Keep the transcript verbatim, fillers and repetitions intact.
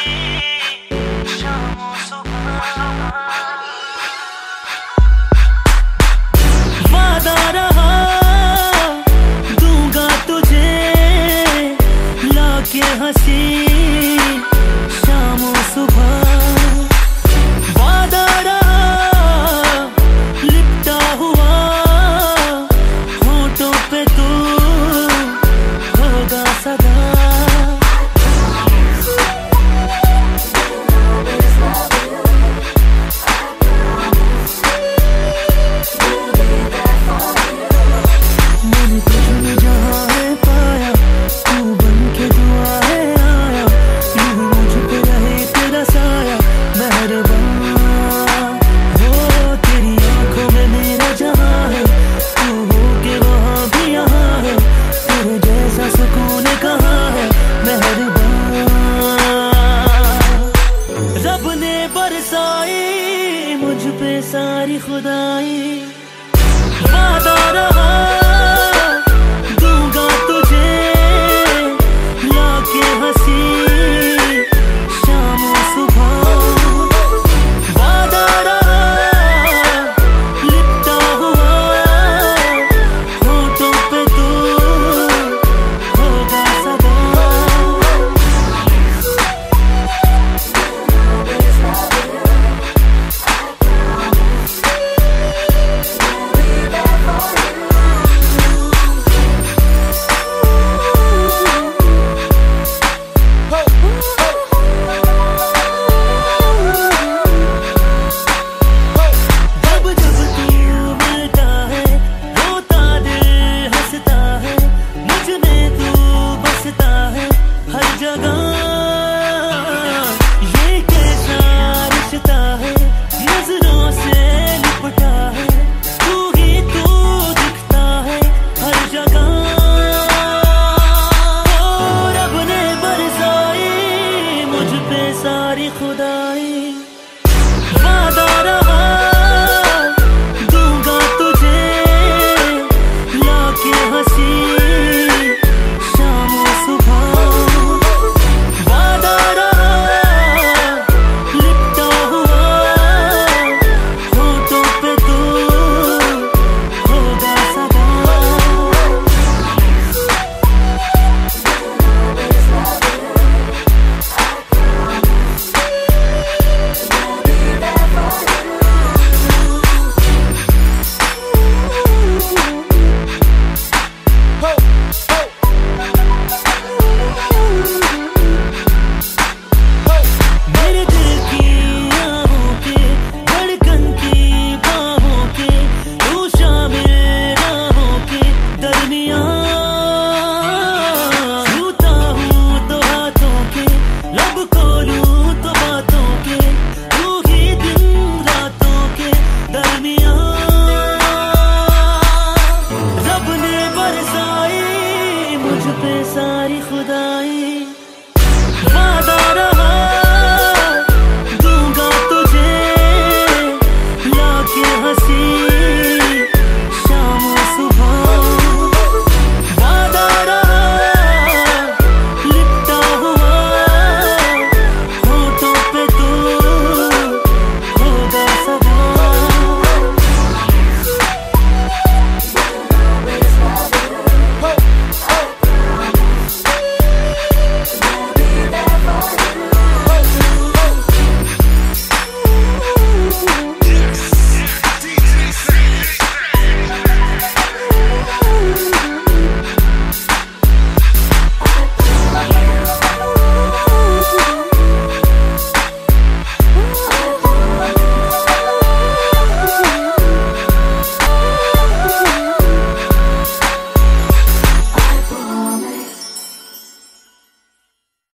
शामों सुबह वादा रहा दूंगा तुझे लाके हंसी शामों सुबह। वादा रहा लिपटा हुआ होठों पे तू होगा सदा। मैंने तुझमें जहाँ है पाया तू बन के दुआ है आया, यूं ही मुझ पे रहे तेरा साया मेहरबान। हो तेरी आंखों में मेरा जहाँ है, तू हो के वहाँ भी यहाँ है, तेरे जैसा सुकून कहाँ है मेहरबान। रब ने बरसाई मुझ पे सारी खुदाई। वादा